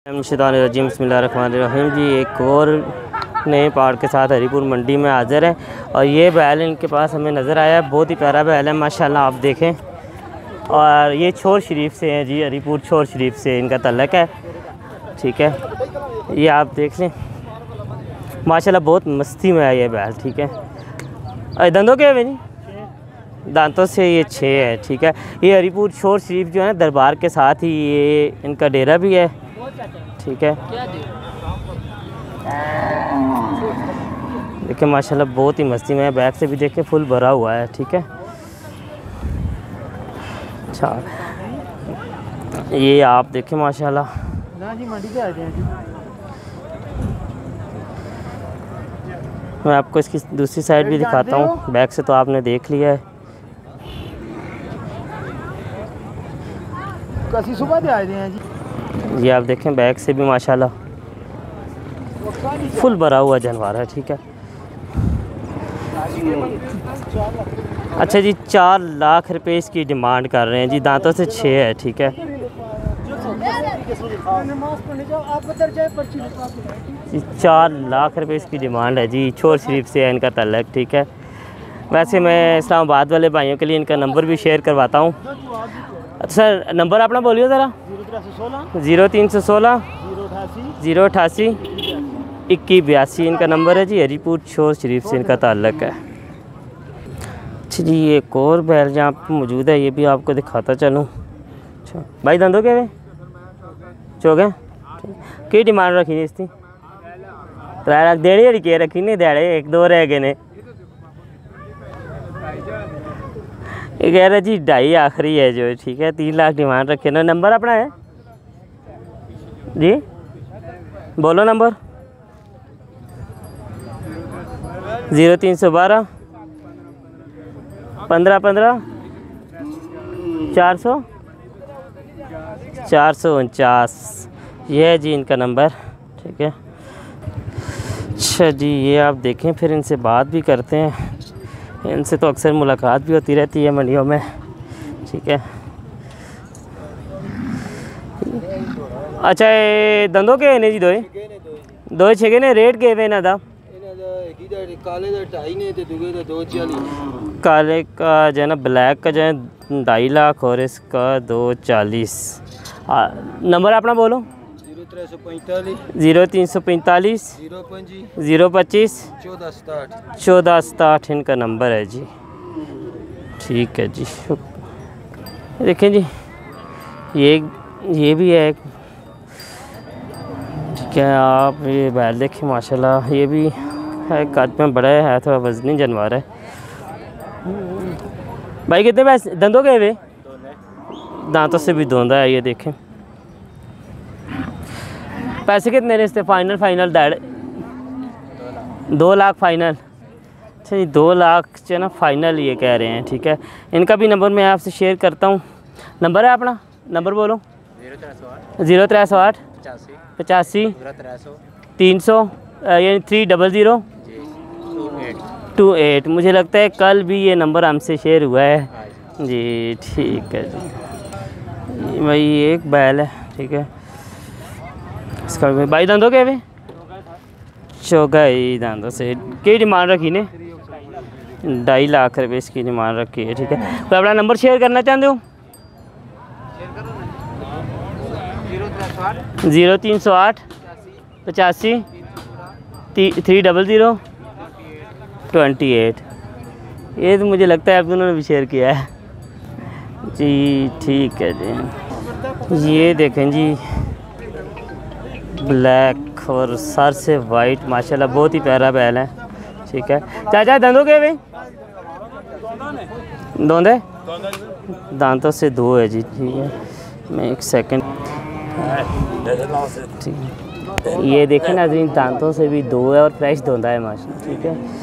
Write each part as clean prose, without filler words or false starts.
शैतानिर्रजीम बिस्मिल्लाहिर्रहमानिर्रहीम जी। एक और नए पार्ट के साथ हरीपुर मंडी में हाज़िर है और ये बैल इनके पास हमें नज़र आया, बहुत ही प्यारा बैल है माशाल्लाह, आप देखें। और ये छोर शरीफ से हैं जी, हरीपुर छोर शरीफ से इनका तल्लक है, ठीक है। ये आप देख लें माशाल्लाह, बहुत मस्ती में है ये बैल, ठीक है। दंदों के है जी, दांतों से ये 6 है, ठीक है। ये हरीपुर छोर शरीफ जो है दरबार के साथ ही ये इनका डेरा भी है, ठीक है। देखिए माशाल्लाह बहुत ही मस्ती में है, बैक से भी देखें फुल भरा हुआ है, ठीक है। अच्छा ये आप देखें माशाल्लाह, मैं आपको इसकी दूसरी साइड भी दिखाता हूँ। बैक से तो आपने देख लिया है। ये आप देखें बैक से भी माशाल्लाह फुल भरा हुआ जानवर है, ठीक है। अच्छा जी, 4 लाख रुपए इसकी डिमांड कर रहे हैं जी, दांतों से 6 है, ठीक है। 4 लाख रुपए इसकी डिमांड है जी, छोर शरीफ से है इनका तल्लक, ठीक है। वैसे मैं इस्लामाबाद वाले भाइयों के लिए इनका नंबर भी शेयर करवाता हूँ। अच्छा सर, नंबर अपना बोलिए ज़रा। 0316 088 2182 इनका नंबर है जी, हरीपुर छोर शरीफ से इनका ताल्लुक़ है। अच्छा जी, एक और बैल जहाँ पर मौजूद है, ये भी आपको दिखाता चलूँ। अच्छा भाई दंदों के चौगे की डिमांड रखी नहीं इसकी? 3 लाख देनी है के रखी नहीं, देड़े 1-2 रह गए ने। ये कह रहे जी 2.5 आखिरी है जो, ठीक है। 3 लाख डिमांड रखे ना। नंबर अपना है जी, बोलो नंबर। 0312 1515 400 449, ये है जी इनका नंबर, ठीक है। अच्छा जी, ये आप देखें, फिर इनसे बात भी करते हैं। इनसे तो अक्सर मुलाकात भी होती रहती है मंडियों में, ठीक है। अच्छा ये दंदों के ने जी, दो छे ने रेट के इन्हों का? काले का जो है ना, ब्लैक का जो है 2.5 लाख और इसका 240। नंबर अपना बोलो। 0345 025 1467 इनका नंबर है जी, ठीक है जी। देखें जी, ये भी है, ठीक है। आप ये बैल देखें माशाल्लाह, ये भी है, कद में बड़ा है, थोड़ा वजनी जानवर है। भाई कितने पैसे दंदों के वे? दांतों से भी धोंदा है, ये देखें। पैसे कितने ने इससे? Final 2 lakh final. अच्छा जी, 2 लाख जो है ना फाइनल ये कह रहे हैं, ठीक है। इनका भी नंबर मैं आपसे शेयर करता हूँ। नंबर है अपना, नंबर बोलो। 0308 85 300 यानी 300 28। मुझे लगता है कल भी ये नंबर हमसे शेयर हुआ है जी, ठीक है जी। भाई एक बैल है, ठीक है। इसका भाई दांतों के भी चौगाई दांतों से की डिमांड रखी ने? 2.5 लाख रुपये इसकी डिमांड रखी है, ठीक है। तो अपना नंबर शेयर करना चाहते हो? 0308 85 300 28। ये तो मुझे लगता है आप दोनों ने भी शेयर किया है जी, ठीक है जी। ये देखें जी, ब्लैक और सर से वाइट माशाल्लाह, बहुत ही प्यारा बैल है, ठीक है। चाचा दंदों के भाई? दोंदे दांतों से 2 है जी, ठीक है। मैं 1 सेकंड, ठीक। ये देखें ना जी, दांतों से भी 2 है और फ्रेश धोंदा है माशाल्लाह, ठीक है।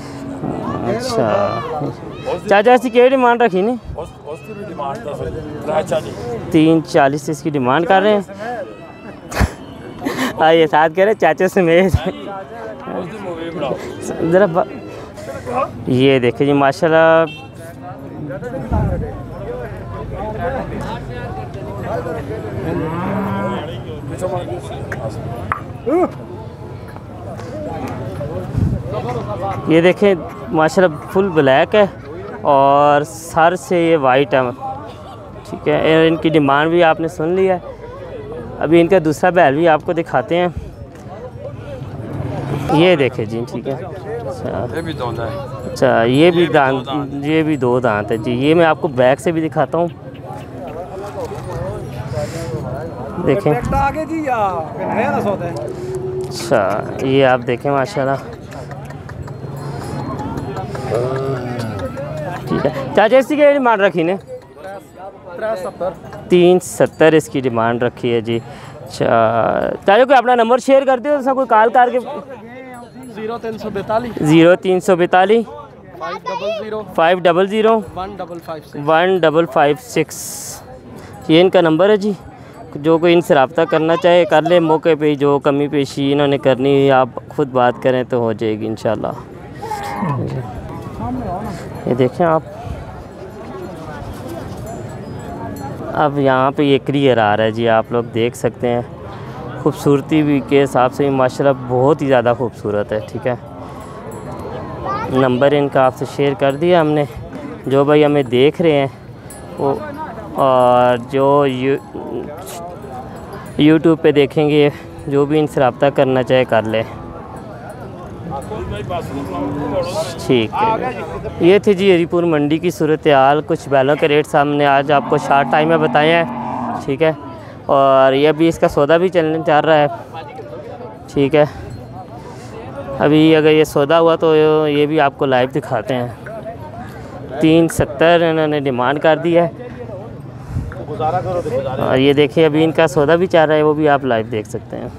अच्छा चाचा इसकी क्या डिमांड रखी नहीं? 340 इसकी डिमांड कर रहे हैं। ये साथ कह रहे चाचा से मैं ज़रा ये देखिए जी माशाल्लाह, ये देखें माशाल्लाह फुल ब्लैक है और सर से ये वाइट है, ठीक है। इनकी डिमांड भी आपने सुन लिया है। अभी इनका दूसरा बैल भी आपको दिखाते हैं। ये देखें जी, ठीक है। अच्छा ये भी दांत, ये भी 2 दांत है जी। ये मैं आपको बैक से भी दिखाता हूँ, देखें। अच्छा ये आप देखें माशाल्लाह, ठीक है। चाचा इसकी क्या डिमांड रखी ने? 370 इसकी डिमांड रखी है जी। अच्छा चाचा कोई अपना नंबर शेयर कर दो, तो कोई कॉल करके 0342 500 1556 ये इनका नंबर है जी। जो कोई इनसे रब्ता करना चाहे कर ले, मौके पे जो कमी पेशी इन्होंने करनी है आप ख़ुद बात करें तो हो जाएगी इंशाल्लाह। ये देखें आप, अब यहाँ पे ये क्लियर आ रहा है जी, आप लोग देख सकते हैं। खूबसूरती भी के हिसाब से माशाल्लाह बहुत ही ज़्यादा खूबसूरत है, ठीक है। नंबर इनका आपसे शेयर कर दिया हमने। जो भाई हमें देख रहे हैं वो, और जो यूट्यूब पे देखेंगे, जो भी इनसे रब्ता करना चाहे कर ले, ठीक है। ये थी जी हरीपुर मंडी की सूरत हाल। कुछ बैलों के रेट सामने आज आपको शॉर्ट टाइम में बताए हैं, ठीक है। और ये अभी इसका सौदा भी चल रहा है, ठीक है। अभी अगर ये सौदा हुआ तो ये भी आपको लाइव दिखाते हैं। 370 इन्होंने डिमांड कर दी है। और ये देखिए अभी इनका सौदा भी चल रहा है, वो भी आप लाइव देख सकते हैं।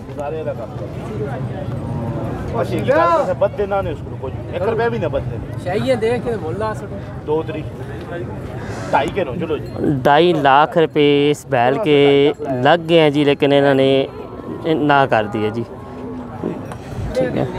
₹2.5 इस बैल के लग गए हैं जी, लेकिन इन्होंने ना कर दिए जी, ठीक है।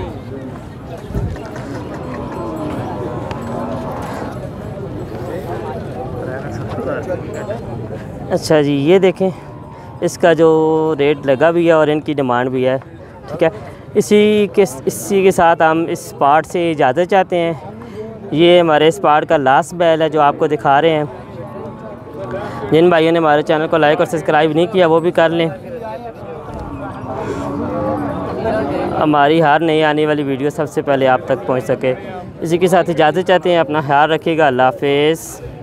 अच्छा जी ये देखें, इसका जो रेट लगा भी है और इनकी डिमांड भी है, ठीक है। इसी के साथ हम इस पार्ट से इजाज़त चाहते हैं। ये हमारे इस पार्ट का लास्ट बैल है जो आपको दिखा रहे हैं। जिन भाइयों ने हमारे चैनल को लाइक और सब्सक्राइब नहीं किया वो भी कर लें, हमारी हर नई आने वाली वीडियो सबसे पहले आप तक पहुंच सके। इसी के साथ इजाज़त चाहते हैं। अपना ख्याल रखिएगा। अल्लाह हाफ़िज़।